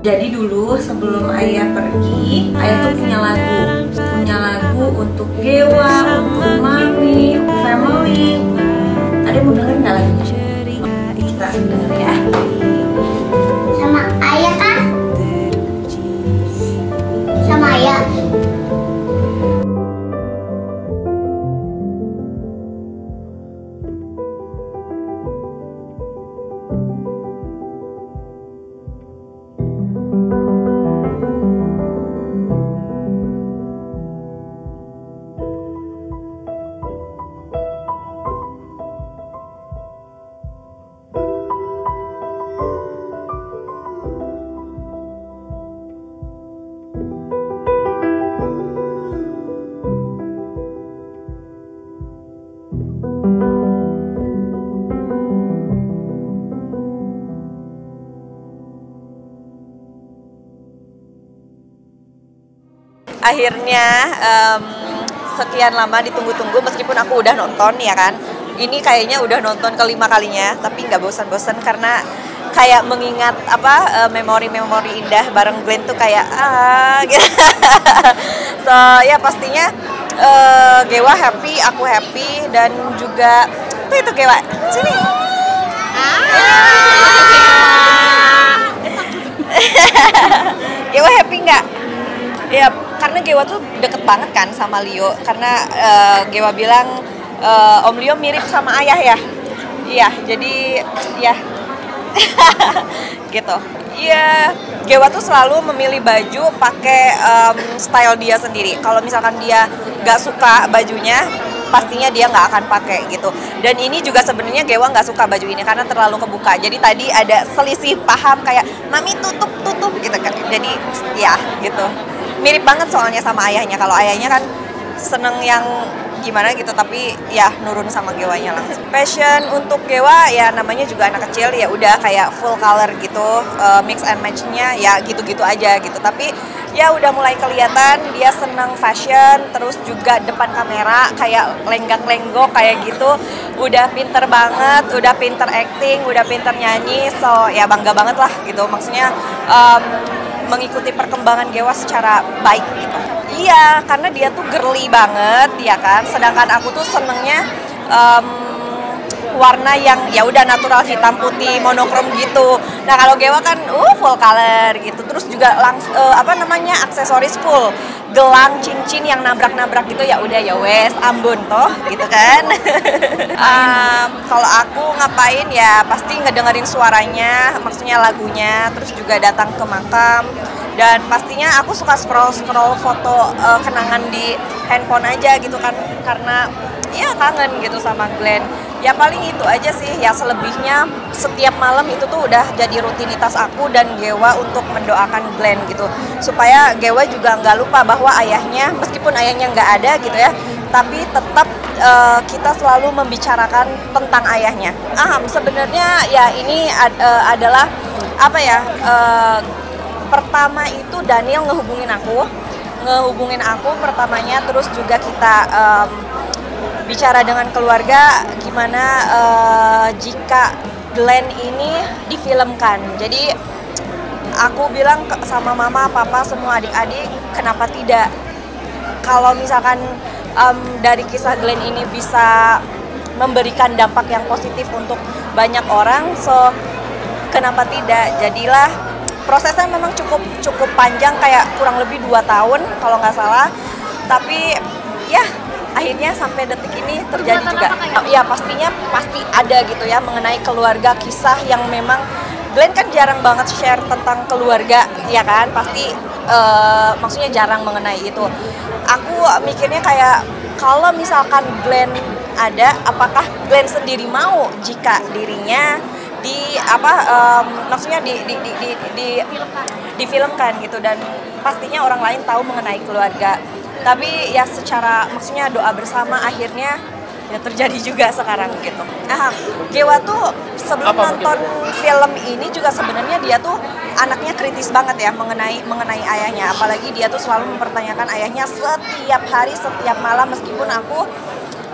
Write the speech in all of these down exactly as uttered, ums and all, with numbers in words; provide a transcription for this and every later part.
Jadi dulu sebelum ayah pergi, ayah tuh punya lagu, punya lagu untuk Gewa, untuk mami, family. Ada yang mau denger nggak lagunya? Kita denger ya. Sama ayah kan? Sama ayah. Akhirnya um, sekian lama ditunggu-tunggu, meskipun aku udah nonton ya kan, ini kayaknya udah nonton kelima kalinya, tapi nggak bosan-bosan karena kayak mengingat apa memori-memori indah bareng Glenn tuh kayak ah gitu. So ya pastinya uh, Gewa happy, aku happy, dan juga tuh itu Gewa sini. Gewa happy nggak? Ya, karena Gewa tuh deket banget kan sama Leo, karena uh, Gewa bilang uh, Om Leo mirip sama ayah ya. Iya, jadi ya gitu. Iya, Gewa tuh selalu memilih baju pakai um, style dia sendiri. Kalau misalkan dia nggak suka bajunya, pastinya dia nggak akan pakai gitu. Dan ini juga sebenarnya Gewa nggak suka baju ini karena terlalu kebuka. Jadi tadi ada selisih paham kayak mami tutup tutup gitu kan. Jadi ya gitu. Mirip banget soalnya sama ayahnya. Kalau ayahnya kan seneng yang gimana gitu, tapi ya nurun sama Gewanya langsung. Passion untuk Gewa ya namanya juga anak kecil, ya udah kayak full color gitu, uh, mix and match-nya ya gitu-gitu aja gitu. Tapi ya udah mulai kelihatan dia seneng fashion, terus juga depan kamera kayak lenggak-lenggok kayak gitu. Udah pinter banget, udah pinter acting, udah pinter nyanyi, so ya bangga banget lah gitu. Maksudnya um, mengikuti perkembangan Gewa secara baik gitu. Iya, karena dia tuh girly banget ya kan. Sedangkan aku tuh senengnya um, warna yang ya udah natural, hitam putih monokrom gitu. Nah kalau Gewa kan uh full color gitu. Terus juga langs uh, apa namanya aksesoris full, gelang, cincin yang nabrak-nabrak gitu, ya udah ya wes Ambon toh gitu kan. um, kalau aku ngapain ya pasti ngedengerin suaranya, maksudnya lagunya, terus juga datang ke makam. Dan pastinya aku suka scroll-scroll foto uh, kenangan di handphone aja gitu kan, karena ya kangen gitu sama Glenn. Ya paling itu aja sih, ya selebihnya setiap malam itu tuh udah jadi rutinitas aku dan Gewa untuk mendoakan Glenn gitu. Supaya Gewa juga nggak lupa bahwa ayahnya, meskipun ayahnya nggak ada gitu ya, tapi tetap uh, kita selalu membicarakan tentang ayahnya. Ah, sebenarnya ya ini ad, uh, adalah apa ya, uh, pertama itu Daniel ngehubungin aku, ngehubungin aku pertamanya, terus juga kita um, bicara dengan keluarga gimana uh, jika Glenn ini difilmkan. Jadi aku bilang ke, sama mama, papa, semua adik-adik, kenapa tidak? Kalau misalkan um, dari kisah Glenn ini bisa memberikan dampak yang positif untuk banyak orang, so kenapa tidak? Jadilah prosesnya memang cukup cukup panjang, kayak kurang lebih dua tahun kalau nggak salah. Tapi ya akhirnya sampai detik ini terjadi juga. Ya pastinya pasti ada gitu ya mengenai keluarga, kisah yang memang Glenn kan jarang banget share tentang keluarga ya kan. Pasti uh, maksudnya jarang mengenai itu. Aku mikirnya kayak kalau misalkan Glenn ada, apakah Glenn sendiri mau jika dirinya di apa um, maksudnya di di di di, di difilmkan gitu, dan pastinya orang lain tahu mengenai keluarga. Tapi ya secara maksudnya doa bersama akhirnya ya terjadi juga sekarang gitu. Nah, Gewa tuh sebelum apa nonton mungkin film ini juga sebenarnya dia tuh anaknya kritis banget ya mengenai mengenai ayahnya. Apalagi dia tuh selalu mempertanyakan ayahnya setiap hari, setiap malam, meskipun aku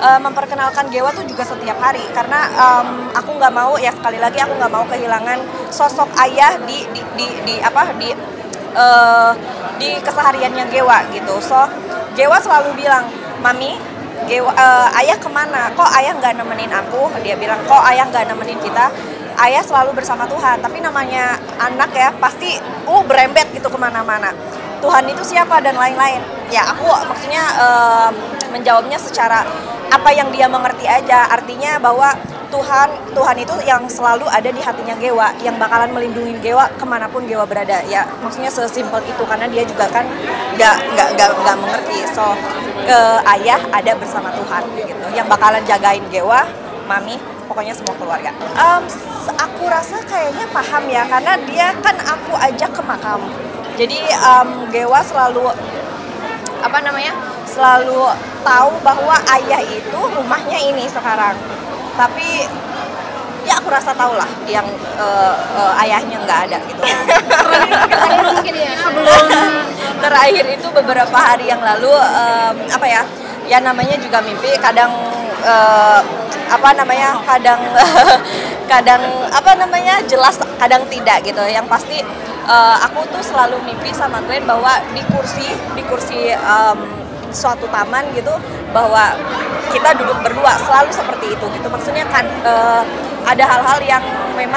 uh, memperkenalkan Gewa tuh juga setiap hari karena um, aku nggak mau ya sekali lagi aku nggak mau kehilangan sosok ayah di di di, di apa di uh, di kesehariannya Gewa gitu. So Gewa selalu bilang, "Mami, Gewa, uh, ayah kemana? Kok ayah nggak nemenin aku?" Dia bilang, "Kok ayah nggak nemenin kita? Ayah selalu bersama Tuhan." Tapi namanya anak ya pasti uh berembet gitu kemana-mana. Tuhan itu siapa dan lain-lain. Ya aku maksudnya uh, menjawabnya secara apa yang dia mengerti aja. Artinya bahwa Tuhan Tuhan itu yang selalu ada di hatinya Gewa, yang bakalan melindungi Gewa kemanapun Gewa berada. Ya maksudnya sesimpel itu karena dia juga kan nggak nggak nggak nggak mengerti. So uh, ayah ada bersama Tuhan gitu, yang bakalan jagain Gewa, Mami, pokoknya semua keluarga. Um, aku rasa kayaknya paham ya karena dia kan aku ajak ke makam. Jadi um, Gewa selalu apa namanya selalu tahu bahwa ayah itu rumahnya ini sekarang. Tapi ya aku rasa tahu lah yang uh, uh, ayahnya nggak ada gitu. Sebelum mungkin ya. Sebelum Terakhir itu beberapa hari yang lalu um, apa ya? Ya namanya juga mimpi. Kadang uh, apa namanya? Kadang kadang apa namanya? Jelas, kadang tidak gitu. Yang pasti uh, aku tuh selalu mimpi sama Glenn bahwa di kursi di kursi um, suatu taman gitu, bahwa kita duduk berdua selalu seperti itu gitu. Maksudnya kan uh, ada hal-hal yang memang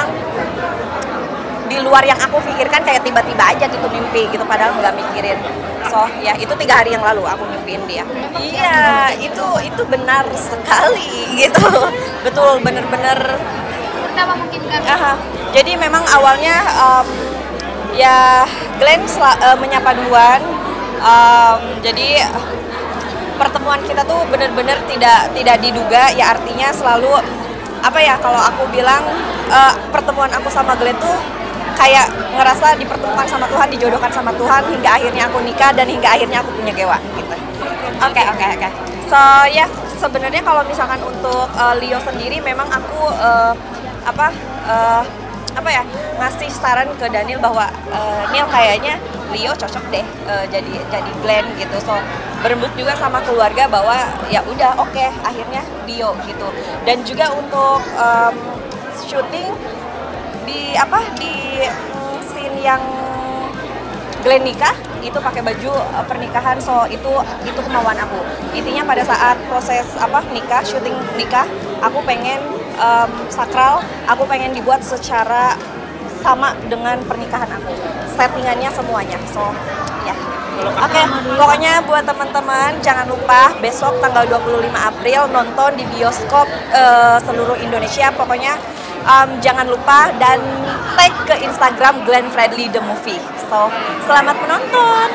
di luar yang aku pikirkan, kayak tiba-tiba aja gitu mimpi gitu padahal nggak mikirin. So ya itu tiga hari yang lalu aku mimpiin dia. Iya itu itu benar sekali gitu. Betul, bener-bener. Kenapa mungkin kan? Aha. Jadi memang awalnya um, ya Glenn sel- uh, menyapa duluan. Um, jadi pertemuan kita tuh bener-bener tidak tidak diduga, ya artinya selalu apa ya, kalau aku bilang uh, pertemuan aku sama Glenn tuh kayak ngerasa dipertemukan sama Tuhan, dijodohkan sama Tuhan hingga akhirnya aku nikah dan hingga akhirnya aku punya Gewa gitu. Oke oke oke. So ya sebenarnya kalau misalkan untuk uh, Leo sendiri memang aku uh, apa uh, apa ya ngasih saran ke Daniel bahwa uh, Neil kayaknya Leo cocok deh uh, jadi jadi Glenn gitu. So berembuk juga sama keluarga bahwa ya udah oke okay, akhirnya Leo gitu. Dan juga untuk um, syuting di apa di um, scene yang Glenn nikah itu pakai baju uh, pernikahan. So itu itu kemauan aku. Intinya pada saat proses apa nikah, syuting nikah, aku pengen um, sakral, aku pengen dibuat secara sama dengan pernikahan aku. Settingannya semuanya. So ya. Oke, okay, pokoknya buat teman-teman jangan lupa besok tanggal dua puluh lima April nonton di bioskop uh, seluruh Indonesia. Pokoknya um, jangan lupa dan tag ke Instagram Glenn Fredly The Movie. So, selamat menonton.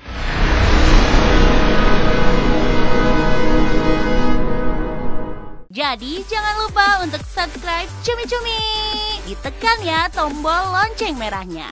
Jadi jangan lupa untuk subscribe Cumi Cumi. Ditekan ya tombol lonceng merahnya.